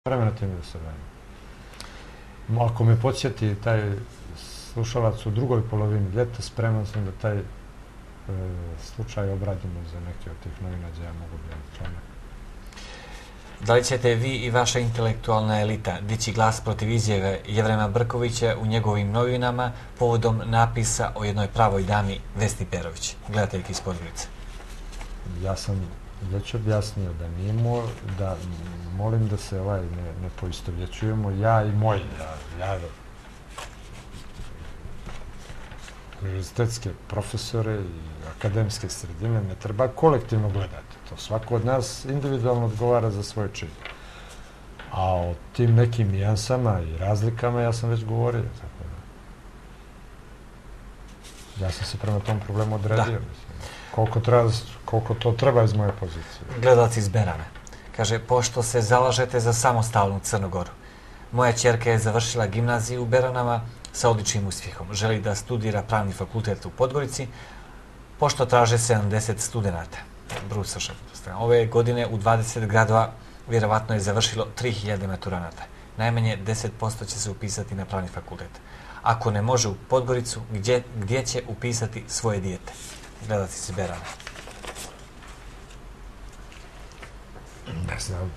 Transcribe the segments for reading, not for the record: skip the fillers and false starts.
vremena tim da se bavim. Ako me podsjeti taj slušalac u drugoj polovini ljeta, spreman sam da taj slučaj obradimo za neke od tih novina gdje ja mogu biti članak. Da li ćete vi i vaša intelektualna elita dići glas protiv izjave Jevrema Brkovića u njegovim novinama povodom napisa o jednoj pravoj dami Vesni Perović, gledateljki iz Podgorice? Ja sam već objasnio da nije da molim da se ne poistovjećujemo, ja i moj, ja univerzitetske profesore i akademske sredine ne treba kolektivno gledati. To svako od nas individualno odgovara za svoj čin. A o tim nekim nijansama i razlikama ja sam već govorio. Ja sam se prema tom problemu odredio. Koliko to treba iz moje pozicije. Gledalac iz Berana kaže, pošto se zalažete za samostalnu Crnu Goru, moja ćerka je završila gimnaziju u Beranama sa odličnim uspjehom. Želi da studira pravni fakultet u Podgorici, pošto traže 70 studenata. Brusaša. Ove godine u 20 gradova vjerovatno je završilo 3000 maturanata. Najmanje 10% će se upisati na pravni fakultet. Ako ne može u Podgoricu, gdje će upisati svoje dijete? Gledati se Berana. Ne znam.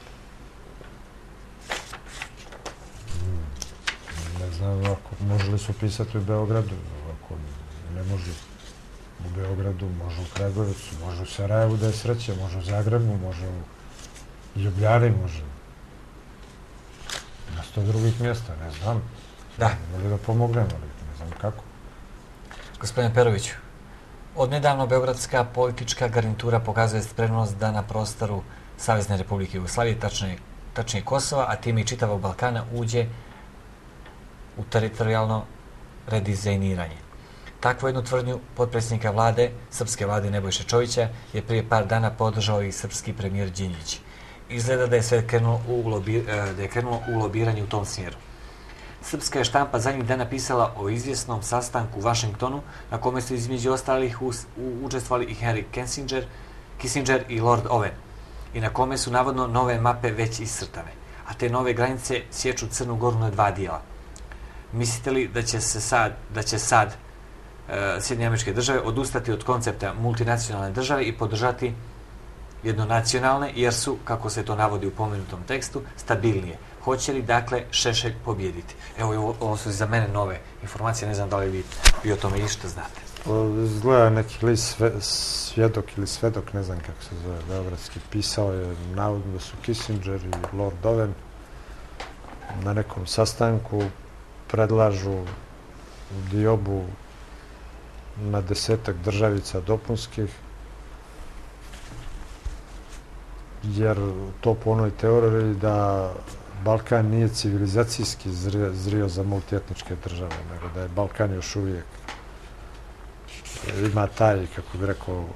Ne znam, ako može li se upisati u Beogradu, ako ne može u Beogradu, može u Kragujevacu, može u Sarajevu da je sreće, može u Zagrebu, može u Ljubljani, može na 100 drugih mjesta, ne znam. Da. Ne da pomognem, ali ne znam kako. Gospodine Peroviću, odnedavno beogradska politička garnitura pokazuje spremnost da na prostoru Savezne Republike Jugoslavije, tačnije Kosova, a time i čitavog Balkana, uđe u teritorijalno redizajniranje. Takvu jednu tvrdnju potpredsjednika vlade, srpske vlade Nebojše Čovića, je prije par dana podržao i srpski premijer Đinđić. Izgleda da je sve krenulo u lobiranje u tom smjeru. Srpska je štampa zadnjih dana pisala o izvjesnom sastanku u Vašingtonu, na kome su između ostalih učestvovali i Henry Kissinger i Lord Owen, i na kome su navodno nove mape već iscrtane, a te nove granice sječu Crnu Goru na 2 dijela. Mislite li da će sad Sjedinjene Američke Države odustati od koncepta multinacionalne države i podržati jednonacionalne, jer su, kako se to navodi u pomenutom tekstu, stabilnije? Hoće li, dakle, Šešelj pobijediti? Evo, ovo su za mene nove informacije, ne znam da li vi o tome išta znate. Izgleda neki list Svjedok ili Svedok, ne znam kako se zove, beogradski, pisao je navodno da su Kissinger i Lord Owen na nekom sastanku predlažu diobu na 10-ak državica dopunskih, jer to po onoj teoriji da Balkan nije civilizacijski zrio za multietničke države, nego da je Balkan još uvijek ima taj, kako bi rekao,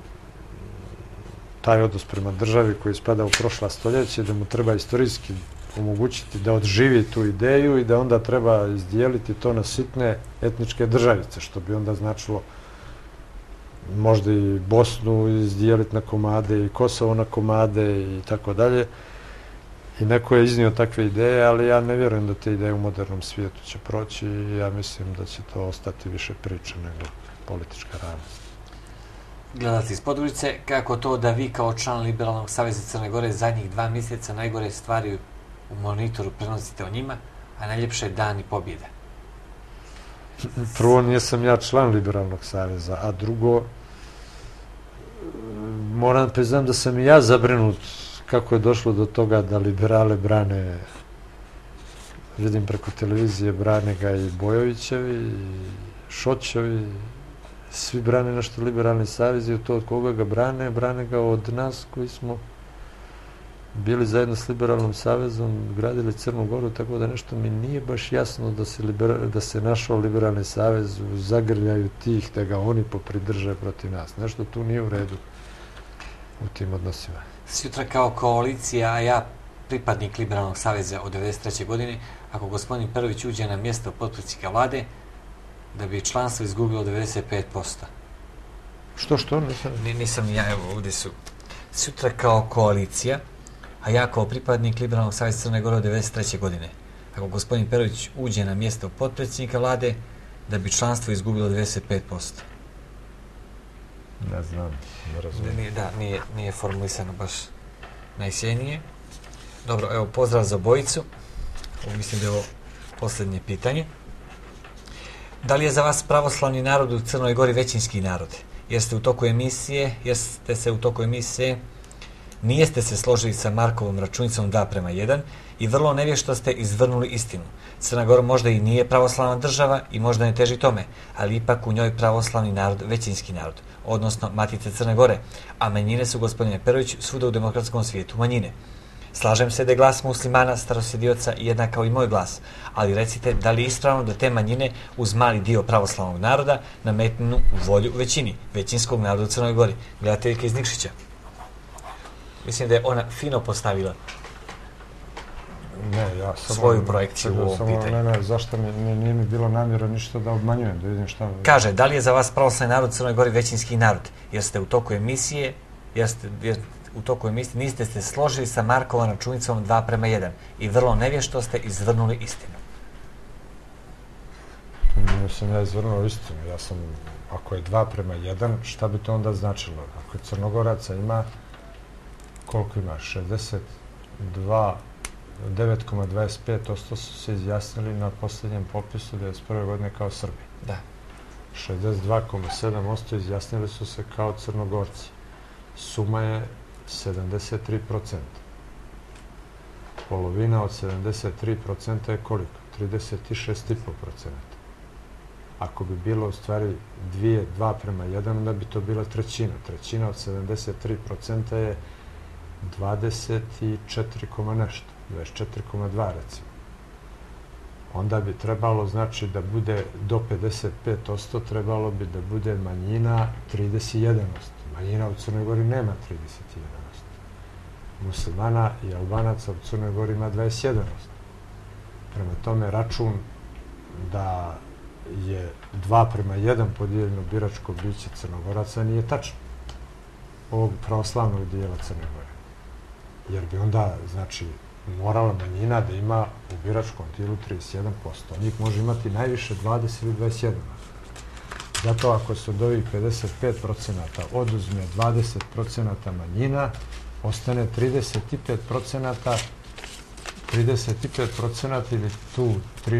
taj odnos prema državi koji spada u prošla stoljeća, da mu treba istorijski omogućiti da odživi tu ideju i da onda treba izdijeliti to na sitne etničke državice, što bi onda značilo možda i Bosnu izdijeliti na komade i Kosovo na komade i tako dalje. I neko je iznio takve ideje, ali ja ne vjerujem da te ideje u modernom svijetu će proći i ja mislim da će to ostati više priča nego politička realnost. Gledalci iz Podgorice, kako to da vi kao član Liberalnog saveza Crne Gore zadnjih 2 mjeseca najgore stvari u monitoru prenosite o njima, a najljepše je dan i pobjede? Prvo, nisam ja član Liberalnog saveza, a drugo, moram priznam da sam i ja zabrinut kako je došlo do toga da liberale brane, vidim preko televizije, brane ga i Bojovićevi, i Šoćevi, svi brane nešto Liberalni savez i to od koga ga brane, brane ga od nas koji smo bili zajedno s Liberalnim savezom, gradili Crnu Goru, tako da nešto mi nije baš jasno da se našao Liberalni savez u zagrljaju tih, da ga oni popridrže protiv nas. Nešto tu nije u redu u tim odnosima. Sutra kao koalicija, a ja pripadnik Liberalnog saveza od 1993. godine, ako gospodin Perović uđe na mjesto potpredsjednika vlade, da bi članstvo izgubilo 95%. Što? Nisam ja, evo ovdje su. Sutra kao koalicija, a ja kao pripadnik Liberalnog saveza Crne Gore od 1993. godine. Ako gospodin Perović uđe na mjesto potpredsjednika vlade, da bi članstvo izgubilo 95%. Ne znam, ne razumijem. Nije formulisano baš najsjenije. Dobro, evo, pozdrav za obojicu. Mislim da je ovo posljednje pitanje. Da li je za vas pravoslavni narod u Crnoj Gori većinski narod? Jeste se u toku emisije nijeste se složili sa Markovom računicom 2:1 i vrlo nevješto ste izvrnuli istinu. Crna Gora možda i nije pravoslavna država i možda ne teži tome, ali ipak u njoj pravoslavni narod većinski narod, odnosno Matice Crne Gore, a manjine su, gospodine Perović, svuda u demokratskom svijetu manjine. Slažem se da je glas muslimana, starosjedioca jednak kao i moj glas, ali recite da li je ispravno da te manjine uz mali dio pravoslavnog naroda nametnu volju većini, većinskog naroda u Crnoj Gori. Gledateljka iz Nikšića. Mislim da je ona fino postavila svoju projekciju u ovom pitanju. Ne, zašto nije mi bilo namjera ništa da obmanjujem, da vidim šta... Kaže, da li je za vas pravoslavni narod u Crnoj Gori većinski narod? Jer ste u toku emisije niste se složili sa Markovom računicom 2:1 i vrlo nevješto ste izvrnuli istinu. Nisam ja izvrnuo istinu. Ako je 2:1, šta bi to onda značilo? Ako je Crnogoraca ima, koliko ima? 9,25% su se izjasnili na posljednjem popisu 1991. godine kao Srbi. Da. 62,7% izjasnili su se kao Crnogorci. Suma je 73%. Polovina od 73% je koliko? 36,5%. Ako bi bilo u stvari 2:1, onda bi to bila trećina. Trećina od 73% je 24, nešto. 24,2 recimo. Onda bi trebalo, znači, da bude do 55%, trebalo bi da bude manjina 31%. Manjina u Crnoj Gori nema 31%. Muslimana i Albanaca u Crnoj Gori ima 21%. Prema tome, račun da je 2:1 podijeljeno biračko biće Crnogoraca nije tačno. Ovog pravoslavnog dijela Crne Gore. Jer bi onda, znači, morala manjina da ima u biračkom tijelu 31%. Njih može imati najviše 20 ili 21%. Zato ako se od ovih 55% oduzme 20% manjina, ostane 35% ili tu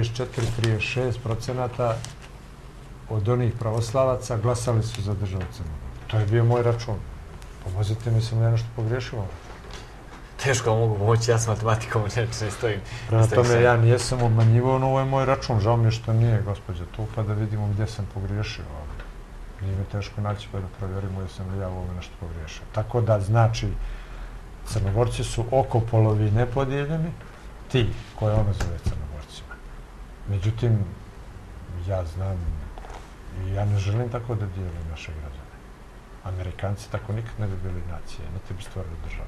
34-36% od onih pravoslavaca glasali su za državu Crnu Goru. To je bio moj račun. Pomozite mi, sam ja nešto pogriješio. Teško mogu pomoći, ja s matematikom ne stojim. Prema tome, ja nijesam obmanjivao, no ovo je moj račun. Žao mi je što nije, gospođa, tu, pa da vidimo gdje sam pogriješio. Nije mi teško naći, pa da provjerimo jesam li ja u ovome nešto pogriješio. Tako da, znači, Crnogorci su oko polovine podijeljeni, ti koje ono zove Crnogorcima. Međutim, ja znam i ja ne želim tako da dijelim naše građane. Amerikanci tako nikad ne bi bili nacije, niti bi stvorili državu.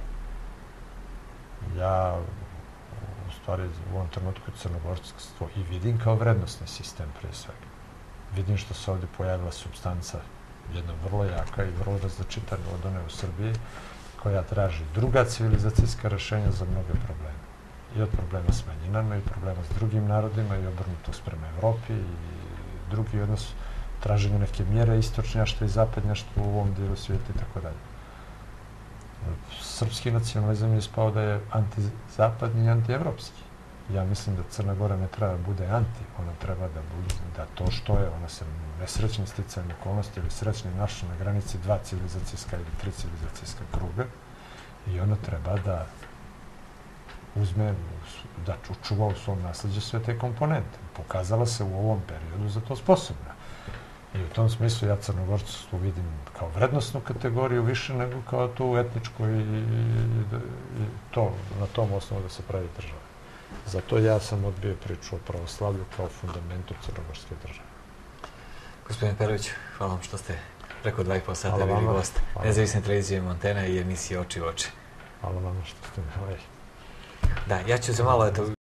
Ja, u stvari, u ovom trenutku crnogorstvo i vidim kao vrednostni sistem, prije svega. Vidim što se ovdje pojavila supstanca, jedna vrlo jaka i vrlo različita od one u Srbiji, koja traži druga civilizacijska rješenja za mnoge probleme. I od problema s manjinama, i problema s drugim narodima, i obrnutost prema Evropi, i drugi odnos, traženje neke mjere istočnjaštva i zapadnjaštva u ovom dijelu svijeta i tako dalje. Srpski nacionalizam je ispao da je antizapadni i antievropski. Ja mislim da Crna Gora ne treba da bude anti, ona treba da bude, da to što je, ona se nesrećnim sticajem okolnosti ili srećnim našla na granici 2 civilizacijska ili 3 civilizacijska kruga i ona treba da uzme, da čuva u svom nasljeđu sve te komponente. Pokazala se u ovom periodu za to sposobna. I u tom smislu ja Crnogorcu vidim kao vrednostnu kategoriju više nego kao tu etničku i to, na tom osnovu da se pravi država. Zato ja sam odbio priču o pravoslavlju kao fundamentu crnogorske države. Gospodin Perović, hvala vam što ste preko 2,5 sata bili gost nezavisne televizije Montena i emisije Oči u oči. Hvala vam što ste me. Da, ja ću se malo